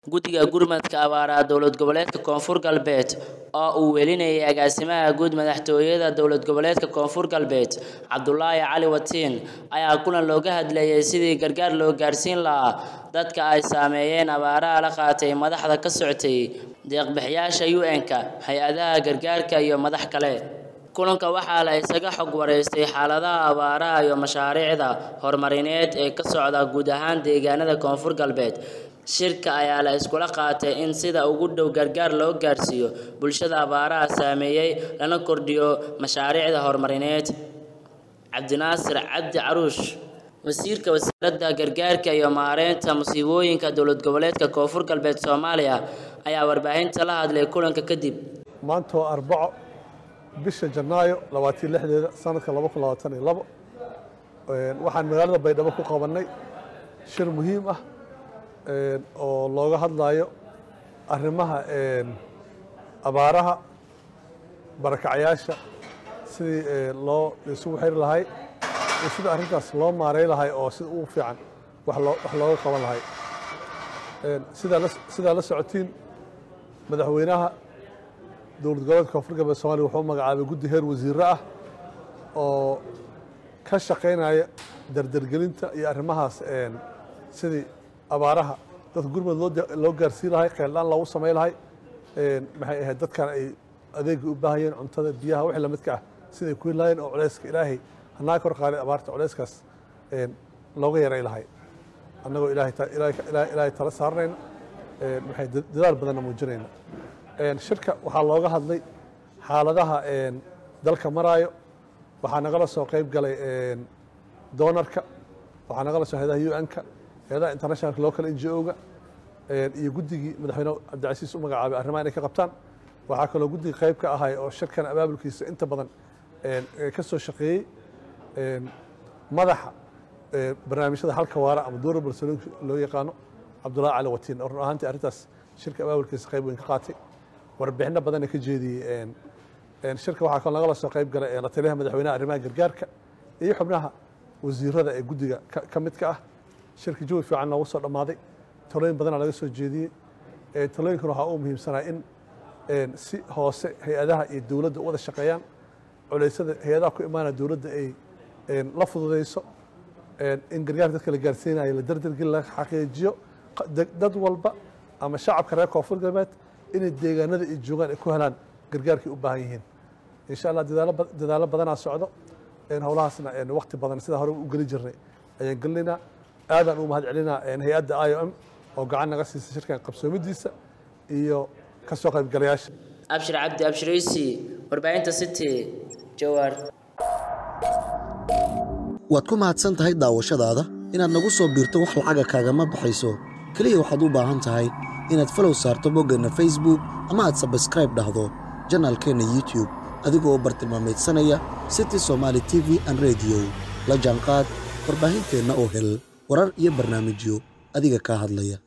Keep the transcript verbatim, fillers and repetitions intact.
guddiga gurmadka abaaraha dowlad goboleedka Koonfur Galbeed oo uu welinayay agaasimaha guud madaxtooyada dowlad goboleedka Koonfur Galbeed Cabdullaahi Cali Watiin ayaa kulan looga hadlayay sidii gargaar loo gaarsiin lahaa dadka ay saameeyeen abaaraha la qaatay madaxda ka socotay deeq-bixiyaasha U N-ka hay'adaha gargaarka iyo madax kale kulanka waxaa la isaga xog wareystay xaaladaha abaaraha iyo mashaariicda horumarineed ee ka socda guud ahaan deegaanada Koonfur Galbeed shirka ayaa la iskula qaatay in sida ugu dhow gargaar loo gaarsiiyo bulshada abaaraha saameeyay lana kordhiyo mashaariicda horumarineed Cabdinaasir Cabdi Caruush wasiirka wasaaradda gargaarka iyo maareynta musiibooyinka dowlad goboleedka Koonfur Galbeed Soomaaliya ayaa warbaahinta la hadlay kulanka kadib maanta arbaco bisha Janaayo labaatan iyo lix sanadka laba kun labaatan iyo labo waxaan magaalada Baydhabo ku qabanay shir muhiim ah oo looga hadlayo arrimaha abaaraha barakacayaasha sidii loo isugu xir lahay sida arrintaas loo maareyn lahay oo sida ugu fiican wax loo wax looga qaban lahay sida sida la socotiin madaxweynaha dowlad goboleedka Koonfur Galbeed Soomaaliya wuxuu magacaabay guddi heer wasiir ah oo ka shaqeynaya dardargelinta iyo arrimahaas sidii abaaraha dadka gurmad loo loo gaarsiin lahay qeeldaan lagu sameey lahay een maxay ahayd dadkan ay adeeg u baahayeen cuntada biyaha wixii la midka ah sidii ku lahayn oo culayska ilaahay hanaa kor qaaday abaarta culayskaas een looga yaray lahay annagoo ilaahay ilaahay ilaahay tala saarnayna een maxay dadaal badan muujinayna een shirka waxa looga hadlay xaaladaha een dalka maraayo waxa naga soo qayb galay een doonarka waxa naga soo hay'adaha U N-ka hay'adaha international local N G O-ga iyo guddigii madaxweyne Cabdicasiis u magacaabay arrimaha inay ka qabtaan waxa kale guddiga qayb ka ahay oo shirkan abaabulkiisa inta badan ee ka soo shaqeeyay een madaxa barnaamijyada halka waara ama durable solution loo yaqaano Cabdullaahi Cali Watiin oo ahaantii arrintaas shirka abaabulkiisa qayb weyn ka qaatay warbixino badan ka jeediyay een een shirka waxa kale laga soo qayb galay la taliyaha madaxweynaha arrimaha gargaarka iyo xubnaha wasiirada ee guddiga ka mid ka ah shirka jawi fiican oo soo dhamaaday talooyin badan laga soo jeediyay ee talooyinkan waxa uu muhiimsanaa in een si hoose hay'adaha iyo dawladda wada shaqeeyaan culeysada hay'adaha ku imaanaya dawladda ay een la fududeyso een in gargaar dadka la gaarsiinayo la dardargelin la xaqiijiyo dad walba ama shacabka reer Koonfur Galbeed in deegaanada ay joogaan ay ku helaan gargaarkii u baahan yihiin insha Allah dadaalo badan socdo een hawlahaasna een waqti badan sida hore u gali jirnay ayaan galnaa aadan u mahad celinaa een hay'adda I O M oo gacan naga siisay shirkan qabsoomidiisa iyo ka soo qayb galayaasha Abshir Cabdi Abshiraysi warbaahinta City Jawhar waad ku mahadsan tahay daawashadaada inaad nagu soo biirto wax lacag kaaga ma baxayso kaliya waxaad u baahan tahay inaad follow saarto boggana Facebook ama aad subscribe dhahdo channelkeena YouTube adigoo u bartilmaameedsanaya City Somali T V and Radio la jaanqaad warbaahinteena oo hel warar iyo barnaamijyo adiga ka hadlaya